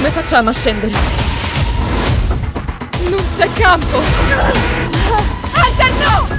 Come facciamo a scendere? Non c'è campo! Hunter, no!